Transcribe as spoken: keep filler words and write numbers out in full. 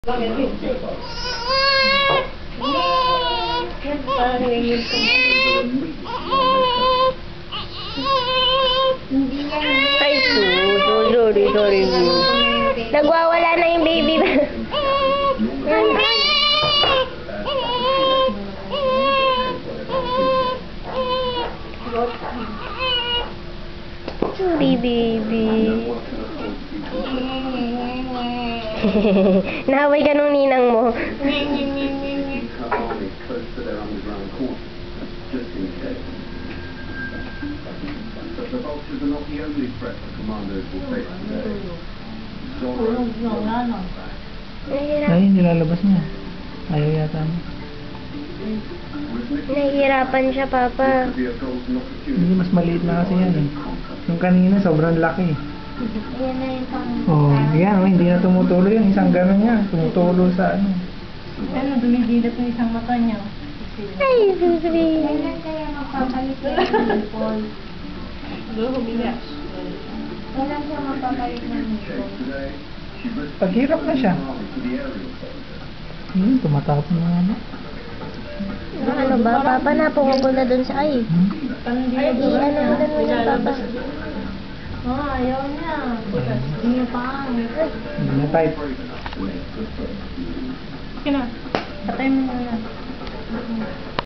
Ay, sorry, sorry. Nagwawala na yung baby. Sorry, baby. Nahaway ka nung ninang mo. The vultures are not the only threat the commandos will face today. Ay, nilalabas niya. Ayaw yata mo. Nahihirapan siya, Papa. Hindi, mas maliit na kasi yan eh. Yung kanina, sobrang laki. Ayan na yung pang... Oh, yan, oh, hindi na tumutulo yun. Isang gano'n niya. Tumutulo sa ano. Ano, dumidilat yung isang mata niya. Ay, sorry. Kailan kaya magpapalit ng nipple? Kailan siya magpapalit ng nipple? Paghirap na siya. Hmm, tumatapon na ano. Ano ba, Papa? Napupunta dun sa ay. Hmm? Ay, ano mo dun mo niya, Papa? Oh, ayaw niya. Hindi niya pa. Hindi na type. Okay na. Patay mo muna.